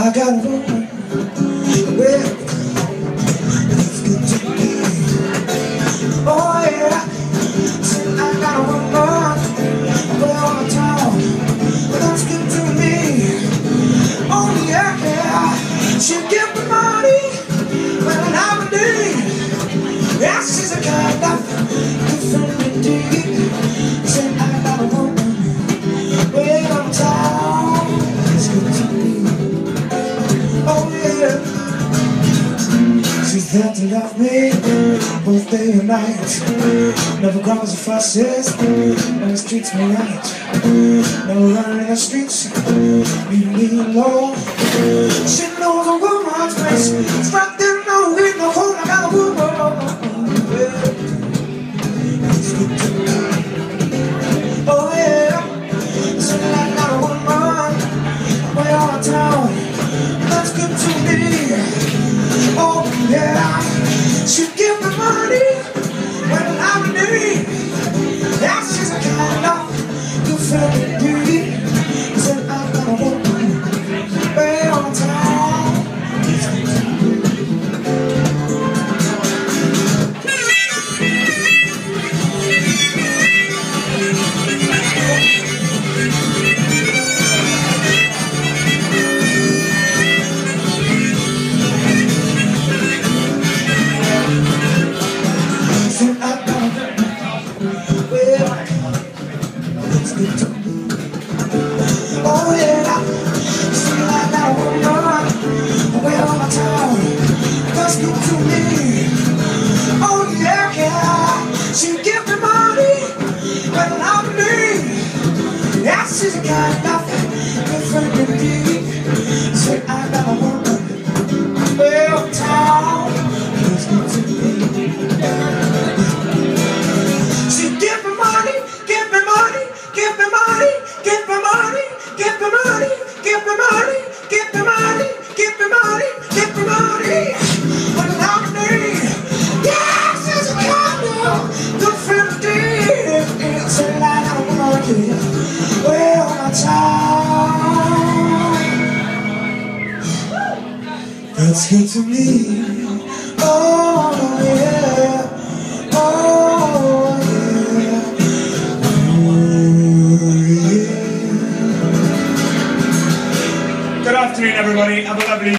I got a woman, well, it's good to me. Oh yeah, said I got a woman, well on the town, well that's good to me. Oh yeah, yeah, she'll give me money when I'm in need. Yeah, she's a kind of good friend indeed. Said I got a woman, well on the town, it's good to me. Oh yeah, she's there to love me both day and night. Never cries or fusses, always treats me right. Never running in the streets, leave me alone. She knows a woman's place, it's right there, no wind, no cold. I got a woman, yeah. It's good to me. Oh yeah, so I got a woman way on town. That's good to me. Oh yeah, she'll give me money when I'm in need. Yeah, she's a kind of good friend indeed. Said I got a woman way on town. It's good to me. Oh yeah, see I got a woman way on my town. That's good to me. Oh yeah, yeah, she give me money when I'm in need. Yeah, she's a kind of good friend indeed. Say I got a woman way on town. That's good to me. She give me money, give me money, give me money, give me money. Give me money, give me money, give me money, give me money, give me money. When I'm in need, yes, it's a kind of good friend indeed. It's a lot of money, way on my town. That's good to me. Oh yeah, oh yeah, oh yeah. Good afternoon, everybody. Have a lovely